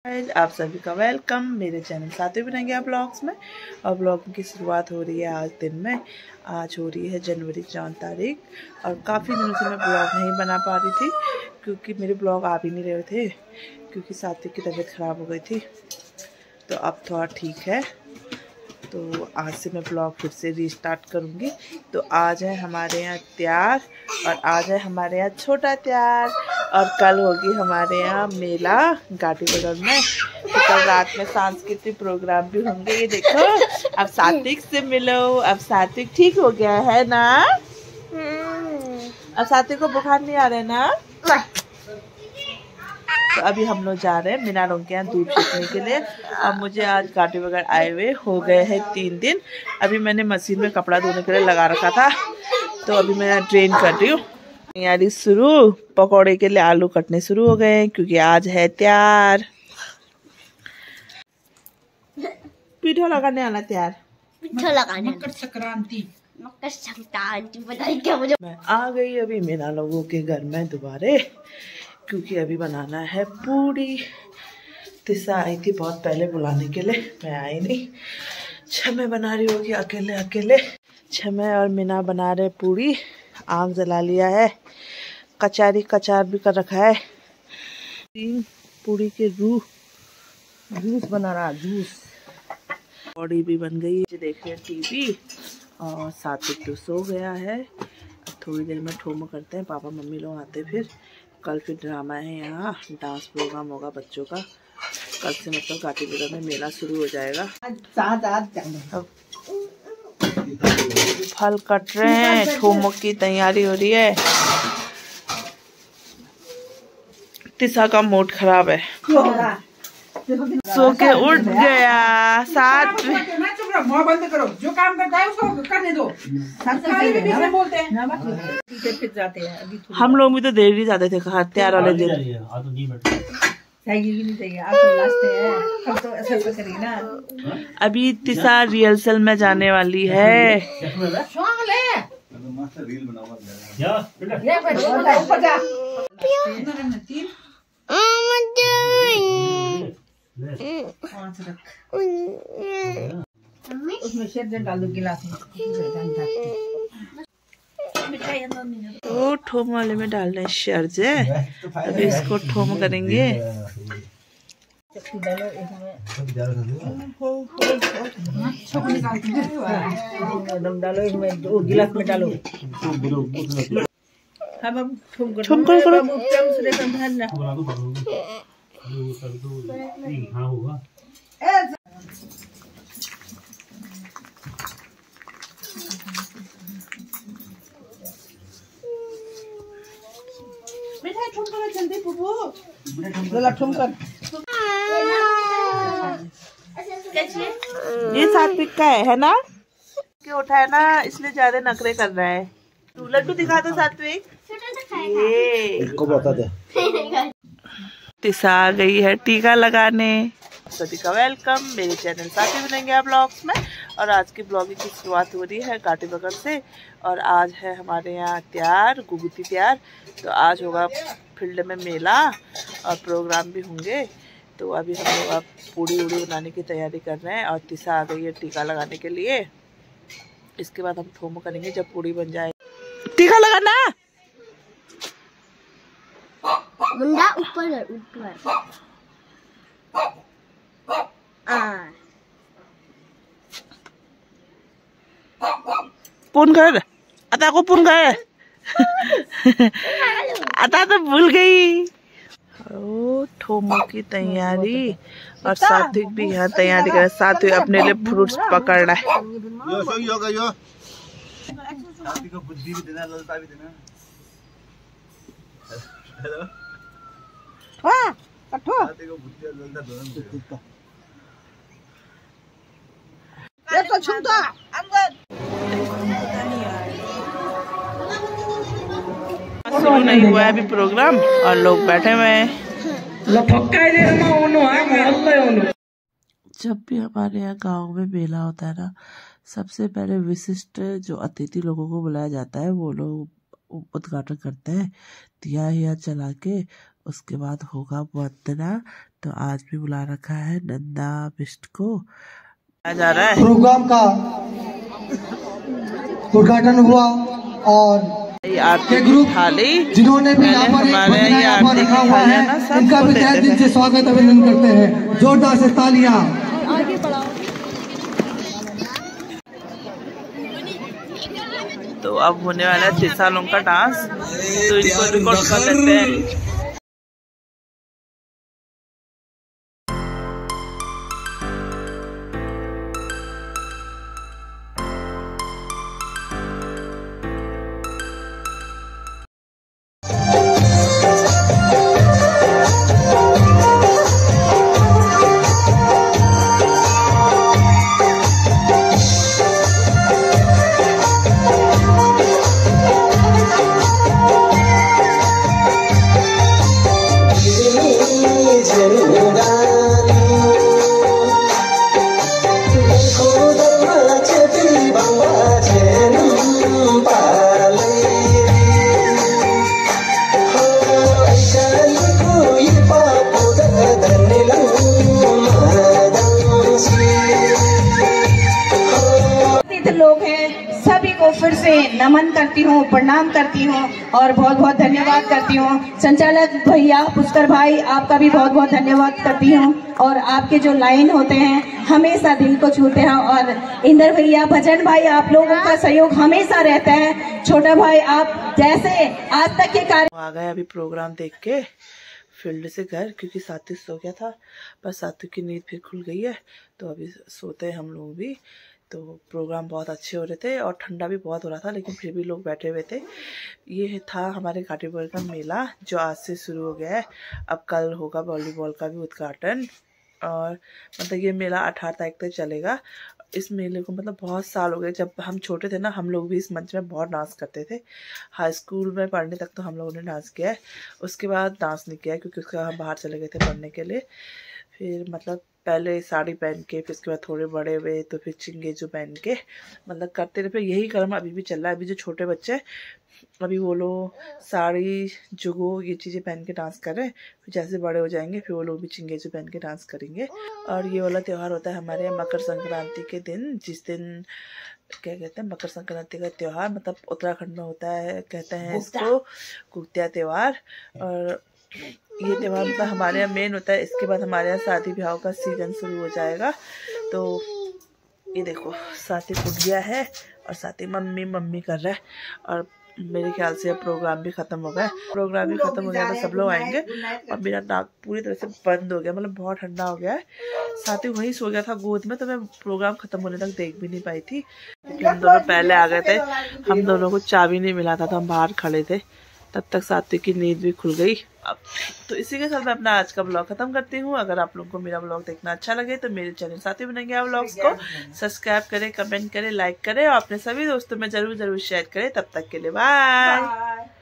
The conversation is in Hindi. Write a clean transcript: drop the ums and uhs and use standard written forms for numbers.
आप सभी का वेलकम मेरे चैनल साथी बनेंगे ब्लॉग्स में। और ब्लॉग की शुरुआत हो रही है आज दिन में। आज हो रही है जनवरी 4 तारीख और काफ़ी दिनों से मैं ब्लॉग नहीं बना पा रही थी क्योंकि मेरे ब्लॉग आ भी नहीं रहे थे क्योंकि साथी की तबीयत ख़राब हो गई थी। तो अब थोड़ा ठीक है, तो आज से मैं ब्लॉग फिर से रीस्टार्ट करूँगी। तो आज है हमारे यहाँ त्योहार और आज है हमारे यहाँ छोटा त्योहार और कल होगी हमारे यहाँ मेला गाटीबगल में। तो कल रात में सांस्कृतिक प्रोग्राम भी होंगे। ये देखो अब सात्विक से मिलो। अब सात्विक ठीक हो गया है ना? अब सात्विक को बुखार नहीं आ रहा है ना? तो अभी हम लोग जा रहे हैं मीना लोग के यहाँ दूध सीखने के लिए। अब मुझे आज गाटीबगल आए हुए हो गए हैं 3 दिन। अभी मैंने मशीन में कपड़ा धोने के लिए लगा रखा था, तो अभी मैं ट्रेन कर रही हूँ। तैयारी शुरू, पकौड़े के लिए आलू कटने शुरू हो गए हैं क्योंकि आज है त्योहार। पीठा लगाने आना त्योहार, पीठा लगाने मकर संक्रांति बताइए क्या मुझे। मैं आ गई अभी मीना लोगों के घर में दोबारे क्योंकि अभी बनाना है पूरी। तिसा आई थी बहुत पहले बुलाने के लिए, मैं आई नहीं। छमे बना रही होगी अकेले अकेले। छमे और मीना बना रहे पूरी। आग जला लिया है, कचार भी कर रखा है। पूरी के जूस बना रहा, जूस। बॉडी भी बन गई है। देख रहे टीवी और सात्विक तो सो गया है। थोड़ी देर में ठोम करते हैं, पापा मम्मी लोग आते फिर। कल फिर ड्रामा है, यहाँ डांस प्रोग्राम होगा बच्चों का। कल से मतलब गाटीबगल में मेला शुरू हो जाएगा। फल कट रहे हैं, ठोमक की तैयारी हो रही है। तिसा का मूड खराब है, सो के उठ गया। साथ बंद करो, जो काम करता है उसको करने दो। बोलते हैं हम लोग भी तो देर ही जाते थे त्योहार वाले दिन। अभी तिसा रिहर्सल में जाने वाली है। उसमें शहद डाल दो गिलास में। तो ठोम वाले में डालना है शर्ज है। अभी इसको ठोम करेंगे। डालो इसमें, दो गिलास में डालो। ठोम करो। ये सात्विक का है ना? के उठा है ना, इसलिए ज्यादा नखरे कर रहा है। तू लड्डू दिखा दो सात्विक। ये बता दे। तिसा आ गई है टीका लगाने। सभी का वेलकम मेरे चैनल साथी बनेंगे ब्लॉग्स में। और आज की ब्लॉगिंग की शुरुआत हो रही है गाटीबगल से। और आज है हमारे यहाँ त्योहार, गुगुती त्योहार। तो आज होगा फील्ड में मेला और प्रोग्राम भी होंगे। तो अभी हम लोग अब पूड़ी उड़ी बनाने की तैयारी कर रहे हैं और तिसा आ गई है टीका लगाने के लिए। इसके बाद हम ठोम करेंगे जब पूड़ी बन जाए। टीका लगाना मुंडा ऊपर पुन कर अता को पुन कर। अता तो भूल गई। ठोमो की तैयारी और सात्विक भी यहाँ तैयारी कर। सात्विक अपने लिए फ्रूट्स पकड़ रहा है। बुद्धि भी देना, ललता भी देना। शुरू नहीं हुआ है अभी प्रोग्राम और लोग बैठे हुए हैं। जब भी हमारे यहाँ गांव में मेला होता है ना, सबसे पहले विशिष्ट जो अतिथि लोगों को बुलाया जाता है वो लोग उद्घाटन करते हैं दिया जला के। उसके बाद होगा वंदना, तो आज भी बुला रखा है नंदा बिस्ट को। आ जा रहा है प्रोग्राम का उद्घाटन हुआ और आरती ग्रुप थाली जिन्होंने भी यहाँ पर रखा हुआ है इनका भी तहे दिल से स्वागत अभिनंदन करते हैं। जोरदार से तालियां। तो अब होने वाला है 3 सालों का डांस, तो इनको रिकॉर्ड कर लेते हैं। लोग हैं सभी को फिर से नमन करती हूँ, प्रणाम करती हूँ और बहुत बहुत धन्यवाद करती हूँ। संचालक भैया पुष्कर भाई आपका भी बहुत बहुत धन्यवाद करती हूँ। और आपके जो लाइन होते हैं हमेशा दिल को छूते हैं। और इंदर भैया, भजन भाई, आप लोगों का सहयोग हमेशा रहता है। छोटा भाई आप जैसे आज तक के कार्य आ गए अभी प्रोग्राम देख के फील्ड से घर, क्योंकि साथी सो गया था, पर साथी की नींद फिर खुल गई है तो अभी सोते हैं हम लोग भी। तो प्रोग्राम बहुत अच्छे हो रहे थे और ठंडा भी बहुत हो रहा था, लेकिन फिर भी लोग बैठे हुए थे। ये था हमारे घाटीपुर का मेला जो आज से शुरू हो गया है। अब कल होगा वॉलीबॉल का भी उद्घाटन और मतलब ये मेला 18 तारीख तक चलेगा। इस मेले को मतलब बहुत साल हो गए, जब हम छोटे थे ना हम लोग भी इस मंच में बहुत डांस करते थे। हाई स्कूल में पढ़ने तक तो हम लोगों ने डांस किया है, उसके बाद डांस नहीं किया है क्योंकि उसके बाद हम बाहर चले गए थे पढ़ने के लिए। फिर मतलब पहले साड़ी पहन के, फिर उसके बाद थोड़े बड़े हुए तो फिर चिंगेजू पहन के मतलब करते रहे। फिर यही क्रम अभी भी चल रहा है। अभी जो छोटे बच्चे हैं अभी वो लोग साड़ी जुगो ये चीज़ें पहन के डांस कर रहे हैं। फिर जैसे बड़े हो जाएंगे फिर वो लोग भी चिंगेजू पहन के डांस करेंगे। और ये वाला त्यौहार होता है हमारे यहाँ मकर संक्रांति के दिन, जिस दिन क्या कहते हैं मकर संक्रांति का त्यौहार मतलब उत्तराखंड में होता है, कहते हैं इसको कुतिया त्यौहार। और ये त्यौहार मतलब हमारे यहाँ मेन होता है। इसके बाद हमारे यहाँ शादी ब्याह का सीजन शुरू हो जाएगा। तो ये देखो साथी उठ गया है और साथी मम्मी मम्मी कर रहा है। और मेरे ख्याल से प्रोग्राम भी खत्म हो गया। प्रोग्राम भी खत्म हो गया तो सब लोग आएंगे। और मेरा नाक पूरी तरह से बंद हो गया, मतलब बहुत ठंडा हो गया है। साथी वहीं सो गया था गोद में, तो मैं प्रोग्राम खत्म होने तक देख भी नहीं पाई थी क्योंकि हम दोनों पहले आ गए थे। हम दोनों को चाबी नहीं मिला था तो हम बाहर खड़े थे, तब तक साथी की नींद भी खुल गई। अब तो इसी के साथ मैं अपना आज का ब्लॉग खत्म करती हूँ। अगर आप लोगों को मेरा ब्लॉग देखना अच्छा लगे तो मेरे चैनल साथी बनेंगे आप ब्लॉग्स को सब्सक्राइब करें, कमेंट करें, लाइक करें और अपने सभी दोस्तों में जरूर शेयर करें। तब तक के लिए बाय।